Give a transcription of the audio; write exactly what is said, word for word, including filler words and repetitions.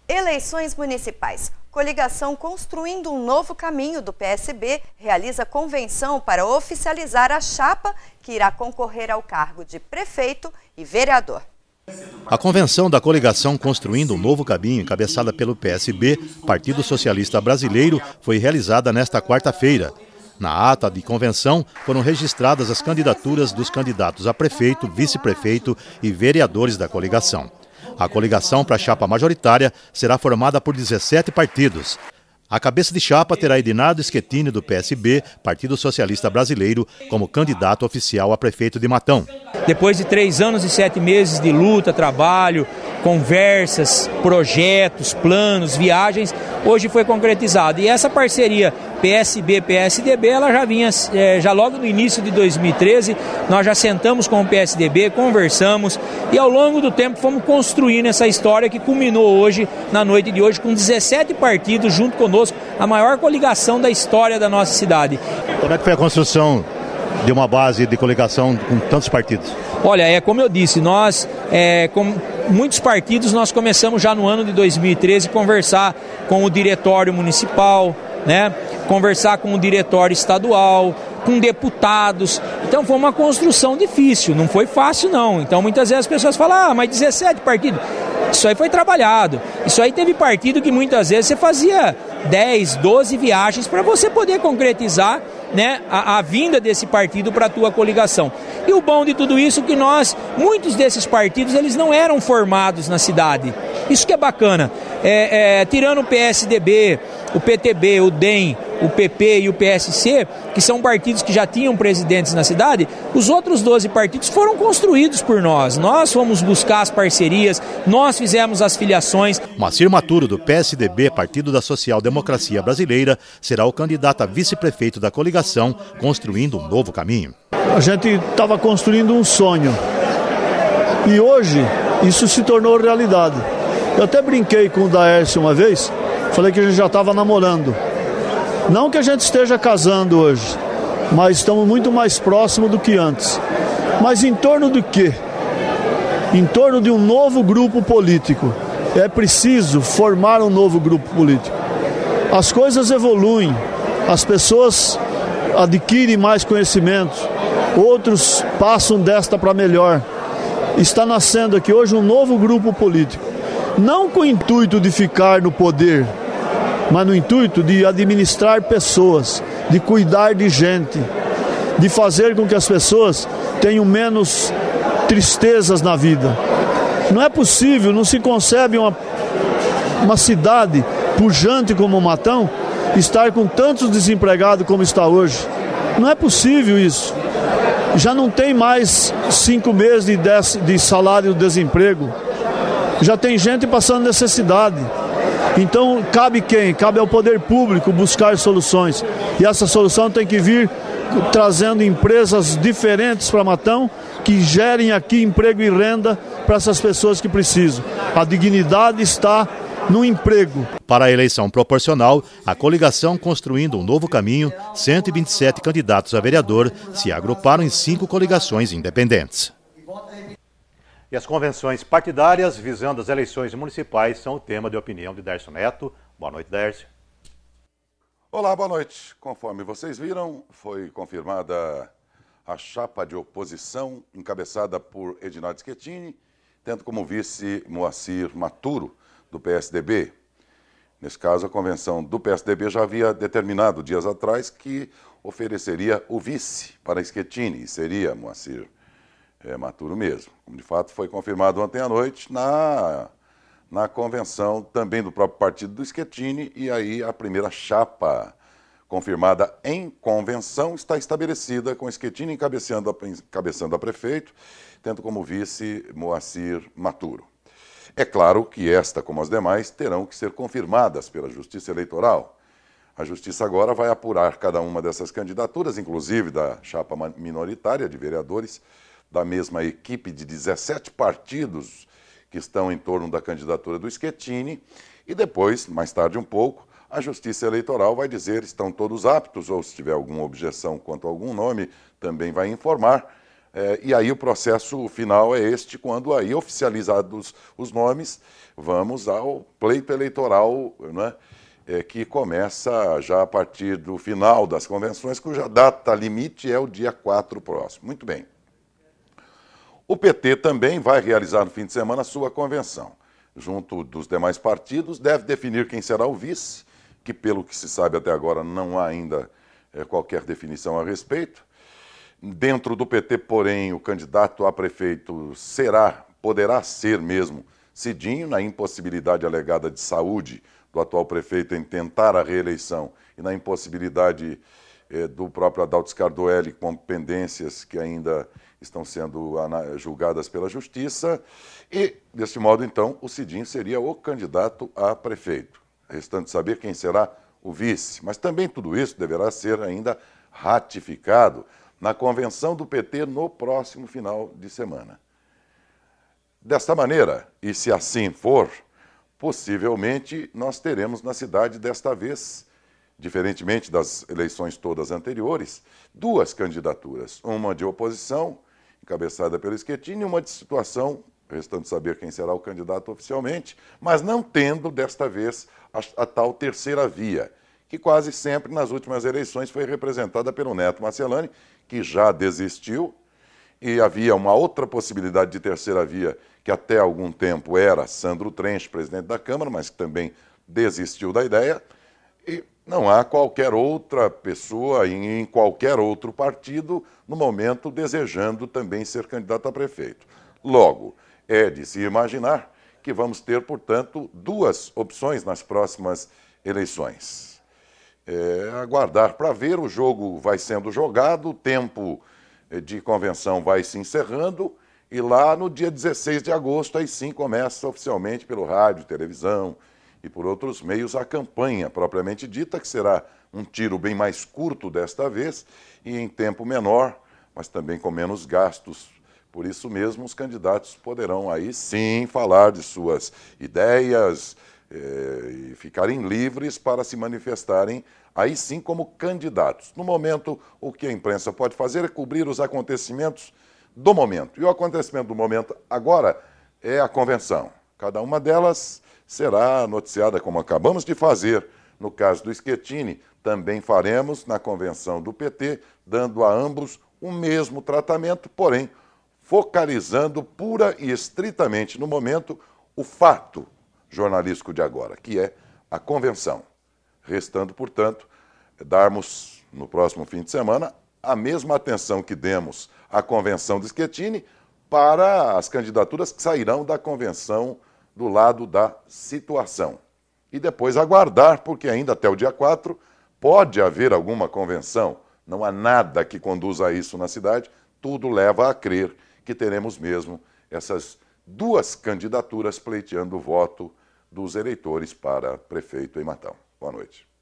Eleições municipais. Coligação Construindo um Novo Caminho do P S B realiza convenção para oficializar a chapa que irá concorrer ao cargo de prefeito e vereador. A convenção da coligação Construindo um Novo Caminho, encabeçada pelo P S B, Partido Socialista Brasileiro, foi realizada nesta quarta-feira. Na ata de convenção foram registradas as candidaturas dos candidatos a prefeito, vice-prefeito e vereadores da coligação. A coligação para a chapa majoritária será formada por dezessete partidos. A cabeça de chapa terá Edinardo Schettini, do P S B, Partido Socialista Brasileiro, como candidato oficial a prefeito de Matão. Depois de três anos e sete meses de luta, trabalho, conversas, projetos, planos, viagens, hoje foi concretizado. E essa parceria P S B-P S D B, ela já vinha, é, já logo no início de dois mil e treze, nós já sentamos com o P S D B, conversamos e ao longo do tempo fomos construindo essa história que culminou hoje, na noite de hoje, com dezessete partidos junto conosco, a maior coligação da história da nossa cidade. Como é que foi a construção de uma base de coligação com tantos partidos? Olha, é como eu disse, nós, é, com muitos partidos, nós começamos já no ano de dois mil e treze a conversar com o diretório municipal, né? Conversar com o diretório estadual, com deputados. Então foi uma construção difícil, não foi fácil não. Então muitas vezes as pessoas falam, ah, mas dezessete partidos. Isso aí foi trabalhado. Isso aí teve partido que muitas vezes você fazia dez, doze viagens para você poder concretizar, né, a, a vinda desse partido para a tua coligação. E o bom de tudo isso é que nós, muitos desses partidos, eles não eram formados na cidade. Isso que é bacana. É, é, tirando o P S D B, o P T B, o D E M, o P P e o P S C, que são partidos que já tinham presidentes na cidade, os outros doze partidos foram construídos por nós. Nós fomos buscar as parcerias, nós fizemos as filiações. Moacir Maturo, do P S D B, Partido da Social Democracia Brasileira, será o candidato a vice-prefeito da coligação, construindo um novo caminho. A gente estava construindo um sonho e hoje isso se tornou realidade. Eu até brinquei com o Daércio uma vez, falei que a gente já estava namorando. Não que a gente esteja casando hoje, mas estamos muito mais próximos do que antes. Mas em torno do quê? Em torno de um novo grupo político. É preciso formar um novo grupo político. As coisas evoluem, as pessoas adquirem mais conhecimentos, outros passam desta para melhor. Está nascendo aqui hoje um novo grupo político. Não com o intuito de ficar no poder, mas no intuito de administrar pessoas, de cuidar de gente, de fazer com que as pessoas tenham menos tristezas na vida. Não é possível, não se concebe uma, uma cidade pujante como Matão estar com tantos desempregados como está hoje. Não é possível isso. Já não tem mais cinco meses de, des, de salário de desemprego. Já tem gente passando necessidade. Então, cabe quem? Cabe ao poder público buscar soluções. E essa solução tem que vir trazendo empresas diferentes para Matão, que gerem aqui emprego e renda para essas pessoas que precisam. A dignidade está no emprego. Para a eleição proporcional, a coligação Construindo um Novo Caminho, cento e vinte e sete candidatos a vereador se agruparam em cinco coligações independentes. E as convenções partidárias visando as eleições municipais são o tema de opinião de Dércio Neto. Boa noite, Dércio. Olá, boa noite. Conforme vocês viram, foi confirmada a chapa de oposição encabeçada por Edinardo Schettini, tendo como vice Moacir Maturo, do P S D B. Nesse caso, a convenção do P S D B já havia determinado dias atrás que ofereceria o vice para Schettini, e seria Moacir É, Maturo mesmo. Como de fato foi confirmado ontem à noite na, na convenção também do próprio partido do Schettini, e aí a primeira chapa confirmada em convenção está estabelecida com Schettini encabeçando a, encabeçando a prefeito, tendo como vice Moacir Maturo. É claro que esta, como as demais, terão que ser confirmadas pela Justiça Eleitoral. A Justiça agora vai apurar cada uma dessas candidaturas, inclusive da chapa minoritária de vereadores, da mesma equipe de dezessete partidos que estão em torno da candidatura do Schettini, e depois, mais tarde um pouco, a Justiça Eleitoral vai dizer se estão todos aptos, ou se tiver alguma objeção quanto a algum nome, também vai informar É, e aí o processo final é este, quando aí oficializados os nomes, vamos ao pleito eleitoral, né, é, que começa já a partir do final das convenções, cuja data limite é o dia quatro próximo. Muito bem. O P T também vai realizar no fim de semana a sua convenção. Junto dos demais partidos, deve definir quem será o vice, que pelo que se sabe até agora não há ainda é, qualquer definição a respeito. Dentro do P T, porém, o candidato a prefeito será, poderá ser mesmo Cidinho, na impossibilidade alegada de saúde do atual prefeito em tentar a reeleição e na impossibilidade eh, do próprio Adalto Scardoelli com pendências que ainda estão sendo julgadas pela Justiça. E, deste modo, então, o Cidinho seria o candidato a prefeito. Restante saber quem será o vice. Mas também tudo isso deverá ser ainda ratificado na convenção do P T no próximo final de semana. Desta maneira, e se assim for, possivelmente nós teremos na cidade desta vez, diferentemente das eleições todas anteriores, duas candidaturas, uma de oposição, encabeçada pelo Schettini, e uma de situação, restando saber quem será o candidato oficialmente, mas não tendo desta vez a, a tal terceira via, que quase sempre nas últimas eleições foi representada pelo Neto Marcellani, que já desistiu, e havia uma outra possibilidade de terceira via, que até algum tempo era Sandro Trench, presidente da Câmara, mas que também desistiu da ideia, e não há qualquer outra pessoa em qualquer outro partido, no momento, desejando também ser candidato a prefeito. Logo, é de se imaginar que vamos ter, portanto, duas opções nas próximas eleições. É, aguardar para ver, o jogo vai sendo jogado, o tempo de convenção vai se encerrando e lá no dia dezesseis de agosto, aí sim começa oficialmente pelo rádio, televisão e por outros meios a campanha propriamente dita, que será um tiro bem mais curto desta vez e em tempo menor, mas também com menos gastos. Por isso mesmo os candidatos poderão aí sim falar de suas ideias, É, e ficarem livres para se manifestarem, aí sim como candidatos. No momento, o que a imprensa pode fazer é cobrir os acontecimentos do momento. E o acontecimento do momento agora é a convenção. Cada uma delas será noticiada, como acabamos de fazer no caso do Schettini, também faremos na convenção do P T, dando a ambos o mesmo tratamento, porém focalizando pura e estritamente no momento o fato jornalístico de agora, que é a convenção. Restando, portanto, darmos no próximo fim de semana a mesma atenção que demos à convenção do Schettini para as candidaturas que sairão da convenção do lado da situação. E depois aguardar, porque ainda até o dia quatro pode haver alguma convenção. Não há nada que conduza a isso na cidade, tudo leva a crer que teremos mesmo essas duas candidaturas pleiteando o voto dos eleitores para prefeito em Matão. Boa noite.